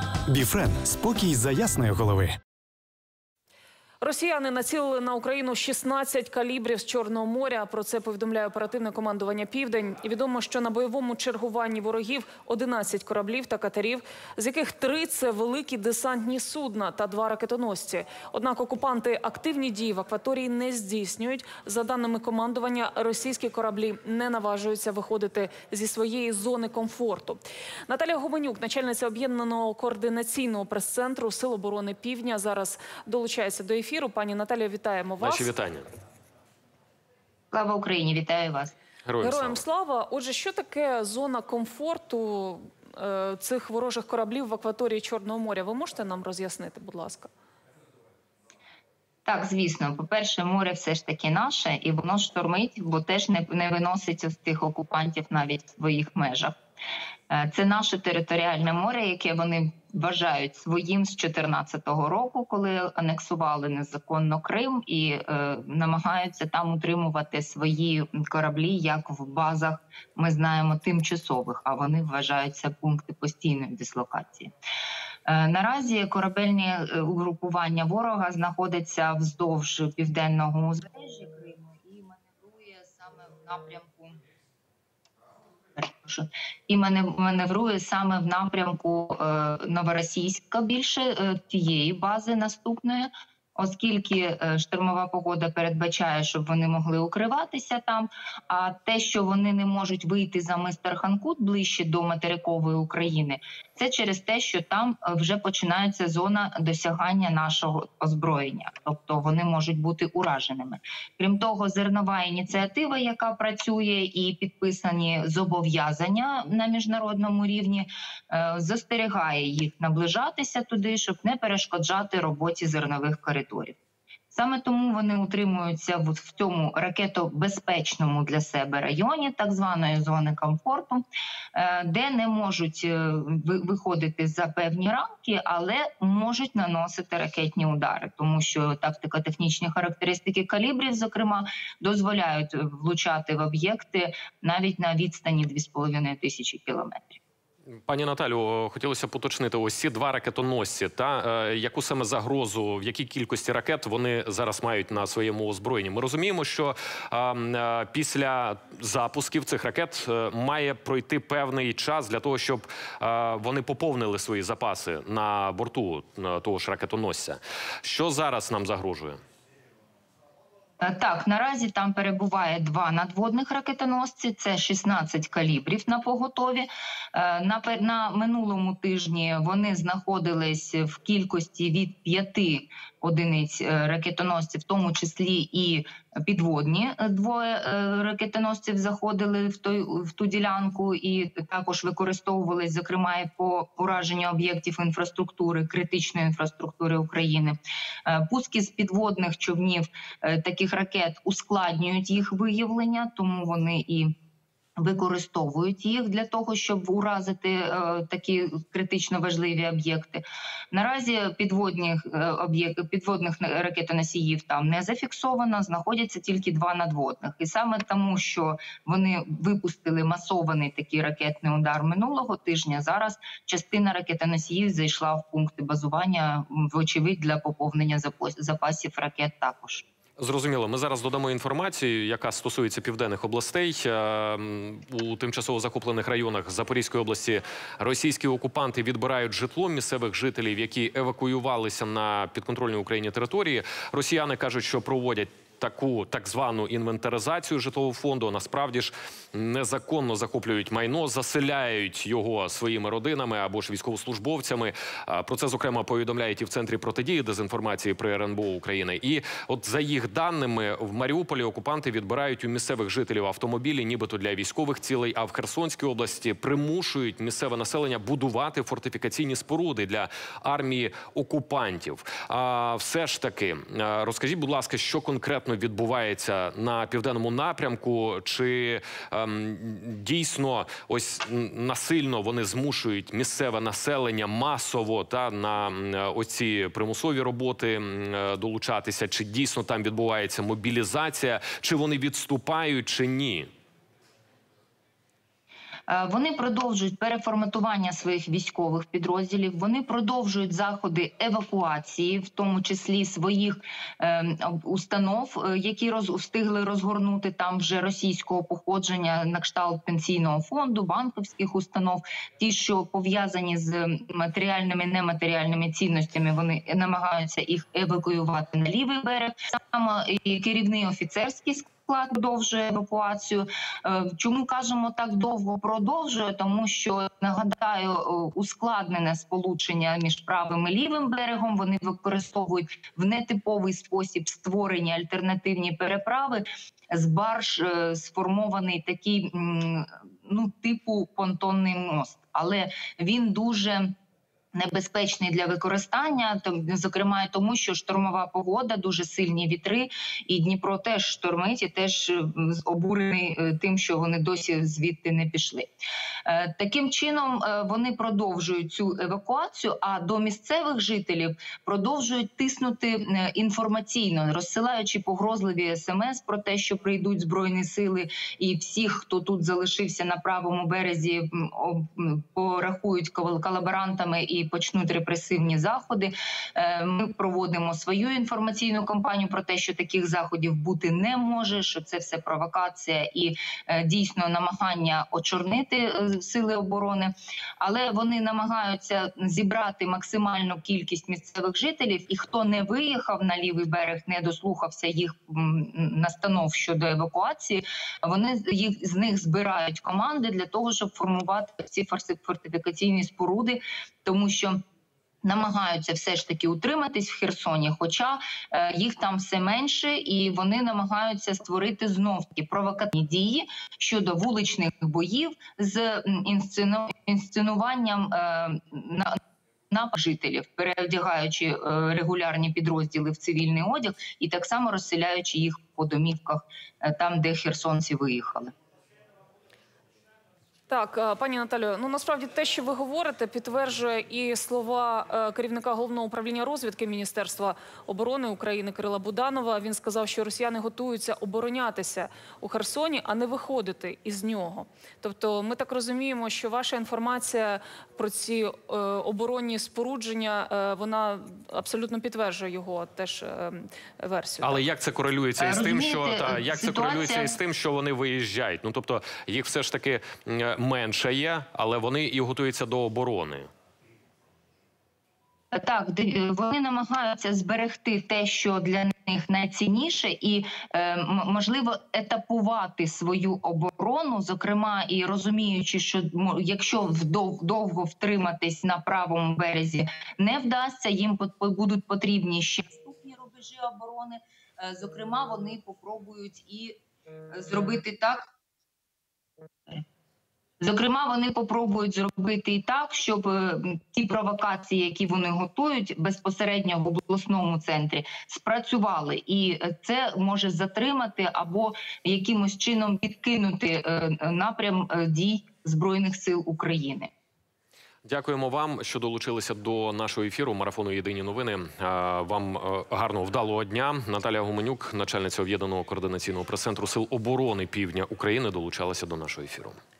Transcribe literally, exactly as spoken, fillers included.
Біфрен – спокій за ясної голови. Росіяни націлили на Україну шістнадцять калібрів з Чорного моря. Про це повідомляє оперативне командування «Південь». І відомо, що на бойовому чергуванні ворогів одинадцять кораблів та катерів, з яких три – це великі десантні судна та два ракетоносці. Однак окупанти активні дії в акваторії не здійснюють. За даними командування, російські кораблі не наважуються виходити зі своєї зони комфорту. Наталія Гуменюк, начальниця Об'єднаного координаційного прес-центру Сил оборони Півдня, зараз долучається до ефіру. Пані Наталія, вітаємо вас. Наші вітання. Слава Україні, вітаю вас. Героям, Героям слава. слава. Отже, що таке зона комфорту е, цих ворожих кораблів в акваторії Чорного моря? Ви можете нам роз'яснити, будь ласка? Так, звісно. По-перше, море все ж таки наше, і воно штормить, бо теж не, не виноситься з тих окупантів навіть в своїх межах. Це наше територіальне море, яке вони вважають своїм з чотирнадцятого року, коли анексували незаконно Крим і е, намагаються там утримувати свої кораблі, як в базах, ми знаємо, тимчасових, а вони вважаються пункти постійної дислокації. Е, наразі корабельні угрупування ворога знаходяться вздовж південного узбережжя Криму і маневрує саме в напрямку І маневрує саме в напрямку е, Новоросійська, більше е, тієї бази наступної, оскільки е, штормова погода передбачає, щоб вони могли укриватися там, а те, що вони не можуть вийти за мис Тарханкут ближче до материкової України, це через те, що там вже починається зона досягання нашого озброєння, тобто вони можуть бути ураженими. Крім того, зернова ініціатива, яка працює і підписані зобов'язання на міжнародному рівні, застерігає їх наближатися туди, щоб не перешкоджати роботі зернових коридорів. Саме тому вони утримуються в цьому ракетобезпечному для себе районі, так званої зони комфорту, де не можуть виходити за певні рамки, але можуть наносити ракетні удари, тому що тактико-технічні характеристики калібрів, зокрема, дозволяють влучати в об'єкти навіть на відстані дві з половиною тисячі кілометрів. Пані Наталю, хотілося б уточнити, ось ці два ракетоносці, та е, яку саме загрозу, в якій кількості ракет вони зараз мають на своєму озброєнні? Ми розуміємо, що е, е, після запусків цих ракет е, має пройти певний час для того, щоб е, вони поповнили свої запаси на борту е, того ж ракетоносця. Що зараз нам загрожує? Так, наразі там перебуває два надводних ракетоносці, це шістнадцять калібрів на поготові. На, на минулому тижні вони знаходились в кількості від п'яти одиниць ракетоносців, в тому числі і підводні. Двоє ракетоносців заходили в, той, в ту ділянку і також використовувались, зокрема, і по ураженню об'єктів інфраструктури, критичної інфраструктури України. Пуски з підводних човнів таких ракет ускладнюють їх виявлення, тому вони і використовують їх для того, щоб уразити е, такі критично важливі об'єкти. Наразі підводних, е, об'єкт, підводних ракетоносіїв там не зафіксовано, знаходяться тільки два надводних. І саме тому, що вони випустили масований такий ракетний удар минулого тижня, зараз частина ракетоносіїв зайшла в пункти базування, вочевидь, для поповнення запасів ракет також. Зрозуміло. Ми зараз додамо інформацію, яка стосується південних областей. У тимчасово захоплених районах Запорізької області російські окупанти відбирають житло місцевих жителів, які евакуювалися на підконтрольній Україні території. Росіяни кажуть, що проводять таку так звану інвентаризацію житлового фонду, а насправді ж незаконно захоплюють майно, заселяють його своїми родинами або ж військовослужбовцями. Про це, зокрема, повідомляють і в Центрі протидії дезінформації при ер ен бе о України. І от за їх даними, в Маріуполі окупанти відбирають у місцевих жителів автомобілі, нібито для військових цілей, а в Херсонській області примушують місцеве населення будувати фортифікаційні споруди для армії окупантів. А все ж таки, розкажіть, будь ласка, що конкретно відбувається на південному напрямку? Чи ем, дійсно ось насильно вони змушують місцеве населення масово та на оці примусові роботи долучатися? Чи дійсно там відбувається мобілізація? Чи вони відступають, чи ні? Вони продовжують переформатування своїх військових підрозділів, вони продовжують заходи евакуації, в тому числі своїх е, установ, які роз, встигли розгорнути там вже російського походження, на кшталт пенсійного фонду, банківських установ. Ті, що пов'язані з матеріальними, нематеріальними цінностями, вони намагаються їх евакуювати на лівий берег. Саме і керівний офіцерський склад продовжує евакуацію. Чому кажемо так довго продовжує? Тому що, нагадаю, ускладнене сполучення між правим і лівим берегом. Вони використовують в нетиповий спосіб створені альтернативні переправи. З барж сформований такий, ну, типу понтонний мост. Але він дуже небезпечний для використання, зокрема тому, що штормова погода, дуже сильні вітри, і Дніпро теж штормить, і теж обурений тим, що вони досі звідти не пішли. Таким чином, вони продовжують цю евакуацію, а до місцевих жителів продовжують тиснути інформаційно, розсилаючи погрозливі смс про те, що прийдуть Збройні сили, і всіх, хто тут залишився на правому березі, порахують колаборантами і почнуть репресивні заходи. Ми проводимо свою інформаційну кампанію про те, що таких заходів бути не може, що це все провокація і дійсно намагання очорнити сили оборони. Але вони намагаються зібрати максимальну кількість місцевих жителів, і хто не виїхав на лівий берег, не дослухався їх настанов щодо евакуації, вони їх, з них збирають команди для того, щоб формувати ці фортифікаційні споруди, тому що намагаються все ж таки утриматись в Херсоні, хоча е, їх там все менше, і вони намагаються створити знов-таки провокативні дії щодо вуличних боїв з інсцену... інсценуванням е, на на жителів, переодягаючи е, регулярні підрозділи в цивільний одяг і так само розселяючи їх по домівках е, там, де херсонці виїхали. Так, пані Наталію, ну насправді те, що ви говорите, підтверджує і слова керівника Головного управління розвідки Міністерства оборони України Кирила Буданова. Він сказав, що росіяни готуються оборонятися у Херсоні, а не виходити із нього. Тобто ми так розуміємо, що ваша інформація про ці е, оборонні спорудження, е, вона абсолютно підтверджує його теж е, версію. Але так? як це корелюється із тим, що та, як ситуація... це корелюється із тим, що вони виїжджають? Ну, тобто їх все ж таки менше є, але вони і готуються до оборони. Так, вони намагаються зберегти те, що для них найцінніше, і, е, можливо, етапувати свою оборону, зокрема, і розуміючи, що якщо вдов, довго втриматись на правому березі не вдасться, їм будуть потрібні ще наступні рубежі оборони. Е, зокрема, вони попробують і зробити так, Зокрема, вони попробують зробити і так, щоб ті провокації, які вони готують безпосередньо в обласному центрі, спрацювали. І це може затримати або якимось чином відкинути напрям дій Збройних сил України. Дякуємо вам, що долучилися до нашого ефіру марафону «Єдині новини». Вам гарного, вдалого дня. Наталія Гуменюк, начальниця Об'єднаного координаційного прес-центру Сил оборони Півдня України, долучалася до нашого ефіру.